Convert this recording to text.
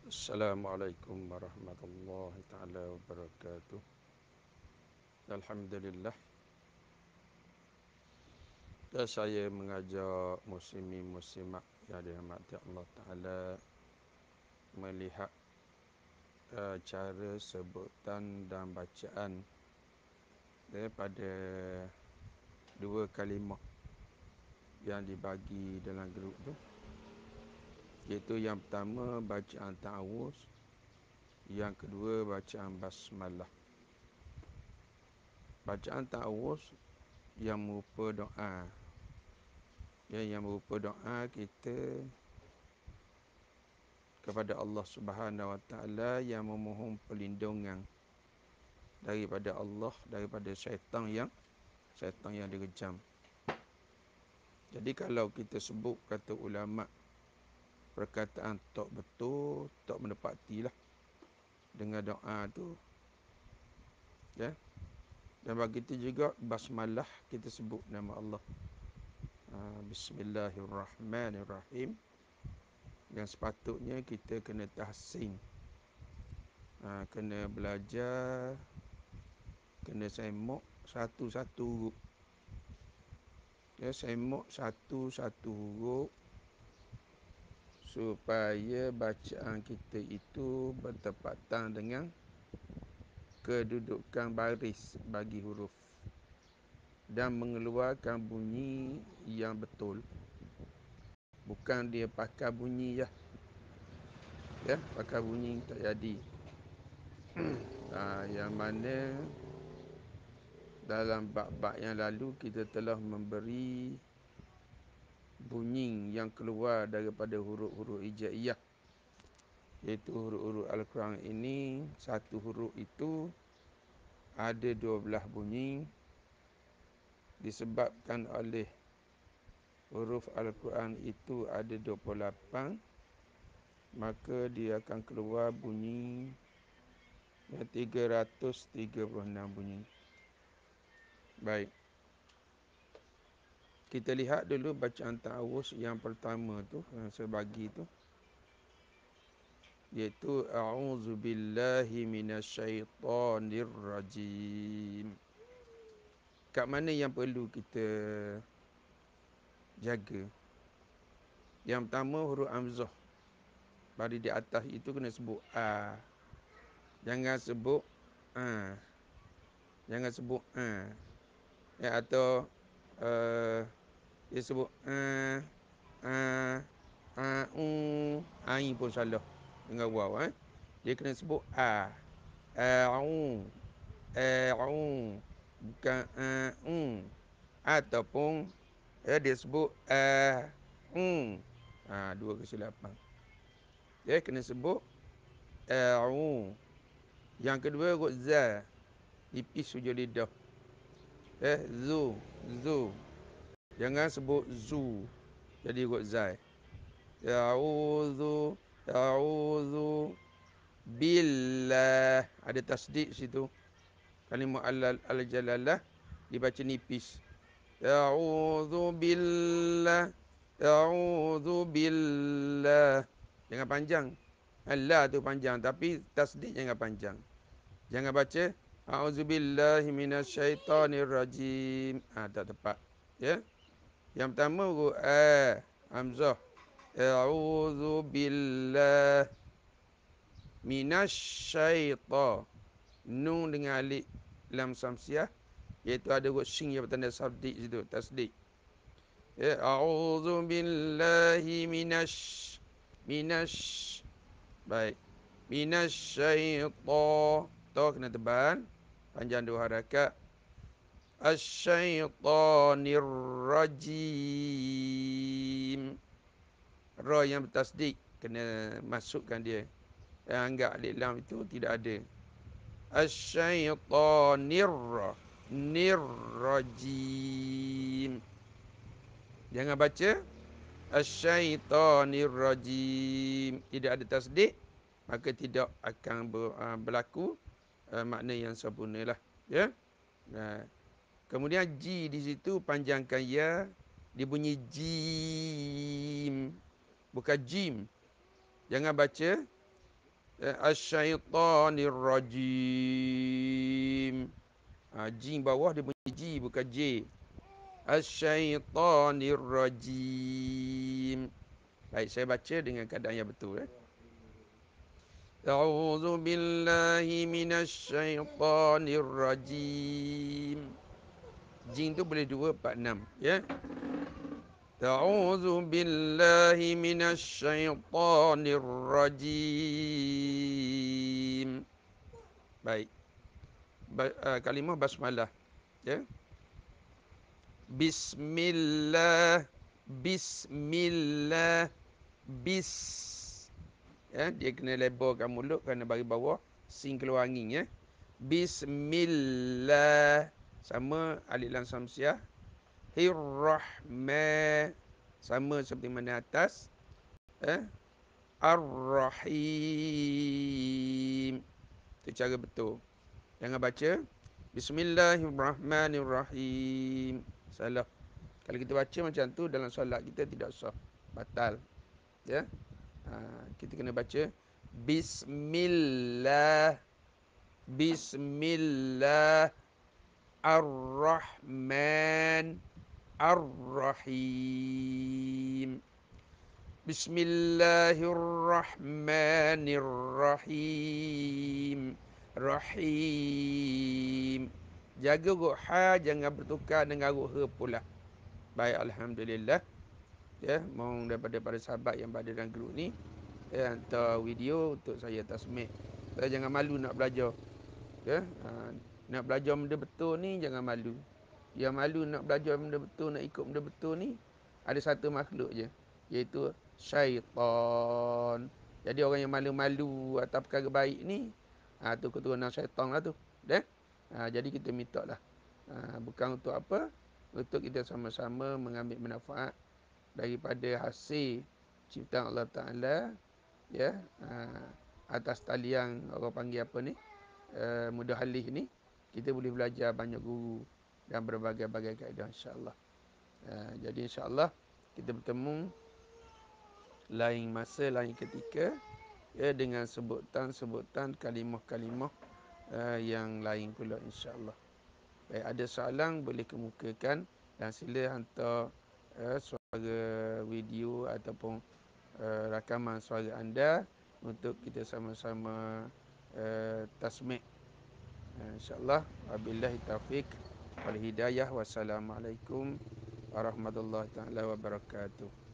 Assalamualaikum warahmatullahi taala wabarakatuh. Alhamdulillah. Dan saya mengajak muslimin muslimat yang dirahmati Allah Taala melihat cara sebutan dan bacaan daripada dua kalimah yang dibagi dalam grup tu. Iaitu yang pertama bacaan ta'awuz, yang kedua bacaan basmalah. Bacaan ta'awuz yang merupa doa. Yang merupa doa kita kepada Allah Subhanahu Wa Taala yang memohon perlindungan daripada Allah, daripada syaitan yang direjam. Jadi kalau kita sebut kata ulama perkataan tak betul, tak menepatilah dengan doa tu. Ya. Dan bagi itu juga basmalah kita sebut nama Allah. Bismillahirrahmanirrahim. Yang sepatutnya kita kena tahsin. Kena belajar, kena semak satu-satu huruf. Ya, semak satu-satu huruf supaya bacaan kita itu bertepatan dengan kedudukan baris bagi huruf dan mengeluarkan bunyi yang betul. Bukan dia pakai bunyi ya. Ya, pakai bunyi tak jadi. Yang mana dalam bab-bab yang lalu kita telah memberi bunyi yang keluar daripada huruf-huruf hijaiyah. Iaitu huruf-huruf Al-Quran ini, satu huruf itu ada 12 bunyi disebabkan oleh huruf Al-Quran itu ada 28, maka dia akan keluar bunyi 336 bunyi. Baik. Kita lihat dulu bacaan ta'awuz yang pertama tu, yang saya bagi tu. Iaitu a'udzubillahi minasyaitonirrajim. Kat mana yang perlu kita jaga? Yang pertama huruf hamzah. Pada di atas itu kena sebut a. Jangan sebut a. Jangan sebut a. Ya, atau dia sebut ain pun salah dengan waw. Dia kena sebut a. Bukan ataupun dia sebut dua kesilapan. Dia kena sebut yang kedua huruf za, tipis hujung lidah. Zu. Jangan sebut zu. Jadi huruf za. A'udzu billah. Ada tasdid situ. Kalimah al-jalalah dibaca nipis. A'udzu billah. Jangan panjang. Allah tu panjang tapi tasdid jangan panjang. Jangan baca a'udzubillahi minasyaitonirrajim. Tak tepat. Ya. Yang pertama huruf hamzah. A'udzubillah minasyaiton. Nun dengan alif lam samsiah, iaitu ada huruf shin yang bertanda sabdik situ, tasdik. Ya, a'udzubillahi baik. Minasyaiton. To kena tebal. Panjang dua harakat. Asyaitonir rajim. Ra yang bertasdik kena masukkan dia. Anggap alif lam itu tidak ada. Asyaitonir rajim. Jangan baca asyaitonir rajim. Tidak ada tasdik, maka tidak akan berlaku makna yang sempurna lah. Ya. Kemudian ji di situ panjangkan ya, dibunyi jim, bukan jim. Jangan baca Asyaitanir rajim. Jim bawah dia bunyi G bukan J. Asyaitanir rajim. Baik, saya baca dengan keadaan yang betul. A'udzu billahi minasyaitanir rajim. Jim tu boleh 2, 4, 6. Ya. A'udzu billahi minasyaitanir rajim. Baik. Kalimah basmalah. Ya. Bismillah. Bismillah. Bis. Ya, dia kena lebarkan mulut kerana bagi bawah sing keluar angin ya. Bismillah. Sama alif lam samsiah. Hirrahman. Sama seperti mana atas. Ar-Rahim. Itu cara betul. Jangan baca Bismillahirrahmanirrahim. Salah. Kalau kita baca macam tu dalam solat kita tidak sah. Batal. Ya. Kita kena baca Bismillah. Bismillah. Ar-Rahman. Ar-Rahim. Bismillahirrahmanirrahim. Rahim. Jaga huruf ha jangan bertukar dengan huruf he pula. Baik, alhamdulillah. Ya, mohon daripada para sahabat yang berada dalam grup ni hantar video untuk saya tasmih. Saya jangan malu nak belajar. Ya, nak belajar benda betul ni jangan malu. Yang malu nak belajar benda betul, nak ikut benda betul ni ada satu makhluk je, iaitu syaitan. Jadi orang yang malu-malu atas perkara baik ni, tu keturunan syaitan lah tu. Jadi kita minta lah. Bukan untuk apa? Untuk kita sama-sama mengambil manfaat daripada hasil ciptaan Allah Ta'ala. Ya, atas talian orang panggil apa ni? Mudah halih ni. Kita boleh belajar banyak guru dan berbagai-bagai kaedah insya-Allah. Jadi insya-Allah kita bertemu lain masa, lain ketika dengan sebutan-sebutan kalimah-kalimah yang lain pula insya-Allah. Baik, ada soalan boleh kemukakan dan sila hantar suara video ataupun rakaman suara anda untuk kita sama-sama tasmik. InsyaAllah. Wabillahi taufiq wal hidayah. Wassalamualaikum warahmatullahi taala wabarakatuh.